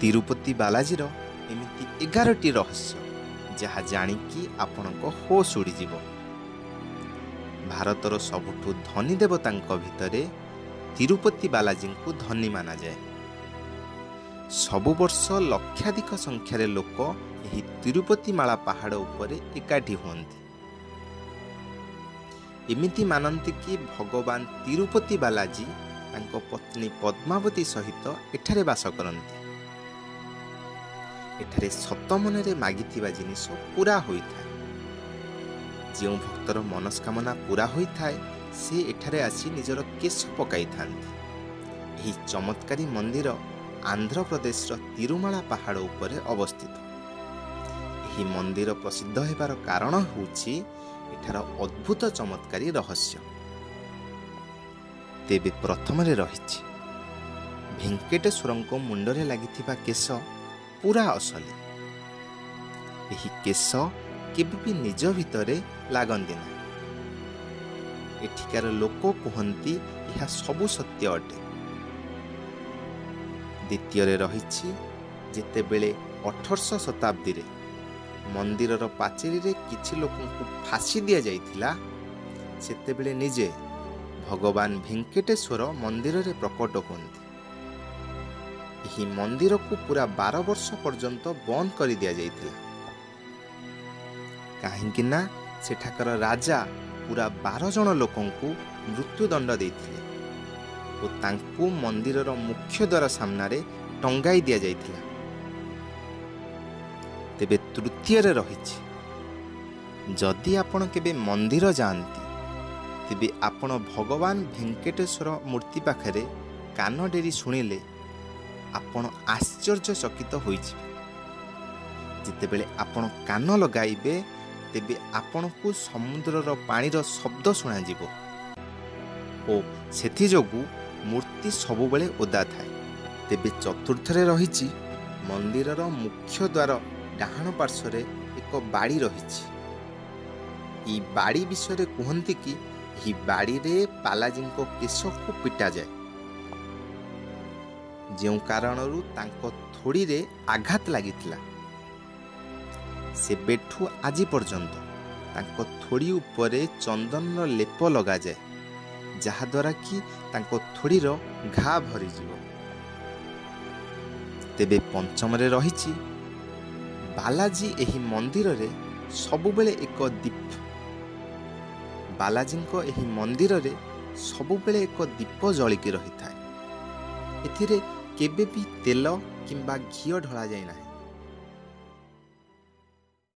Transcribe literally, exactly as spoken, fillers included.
तिरुपति बालाजीर एमिति एगारटी रहस्य जहाँ जाणिकी आपणक होश उड़ीजिव। भारतर सबुठु धनी देवतांक भितरे तिरुपति बालाजी को धनी माना जाए। सबु वर्ष लक्षाधिक संख्यार लोक यही तिरुपति माला पहाड़ उपरे एकाठी हुअन्ति। एमिति मानन्ति कि भगवान तिरुपति बालाजी तांको पत्नी पद्मावती सहित एठारे वास करन्ति। एठारे सत मनरे मागिथिबा जिनिस पूरा होइथाय। जो भक्तर मनस्कामना पूरा होइथाय से एठारे आसी निजर केश पकाई थांती। एही चमत्कारी मंदिर आंध्र प्रदेश तिरुमाला पहाड़ उपरे अवस्थित। एही मंदिर प्रसिद्ध हेबार कारण होउछि एठार अद्भुत चमत्कारी रहस्य। तेबे प्रथमरे रहिछि भेंकटेश्वरंको मुंडरे लागिथिबा केश पूरा असली। एही केश केबे भी निज भितरे लागंदी ना। एठिकार लोक कहन्ति यह सबु सत्य अटे। द्वितीय रहिछि जेतेबेले अठारश शताब्दी रे मंदिरर पाचेरी रे किछि लोकंकु फांसी दिया जाइथिला सेतेबेले निजे भगवान भेंकटेश्वर मंदिर रे प्रकट होंती। यही मंदिर को पूरा बारह वर्ष पर्यंत बंद कर दिया जाइथिला। काहेकि ना सेठाकर राजा पूरा बारह जन लोकंकु मृत्युदंड देइथिले और तांकु मंदिरर मुख्य द्वार सामने टंगाई दिया जाइथिला। तेबे तृतीय रे रहिछि जदि आपण केबे मंदिर जाआंती तेबे आपण भगवान भेंकटेश्वर मूर्ति पाखरे कान डेरी सुनिले आपण आश्चर्यचकित होइछि। जितेबेले आपण कान लगाइबे तेबे आपण को समुद्रर पानीर शब्द सुना जिवो ओ सेथि जोगु मूर्ति सबुबेले ओदा थाए। तेबे चतुर्थरे रहिछि मंदिरर मुख्य द्वार डाहाण पार्श्वरे एक बाड़ी रहिछि। ई बाड़ी विषय कहन्ति कि ही बाड़ी रे बालाजी को केश को पिटा जाए। जो कारणरू तांको थोड़ी रे आघात लागिथिला से बेठू आजी पर्यंत तांको थोड़ी उपरे चंदन लेप लगा जाए जहा द्वारा कि तांको थोड़ी रो घा भरी जीवो। तेबे पंचम रे रहिछि बालाजी एही मंदिर रे सबुबेले एक दीप। बालाजी को एही मंदिर रे सबुबेले एक दीप जलिकी रही थाए। एथिरे केबे भी तेल किंबा घिओ ढला जाय नाही।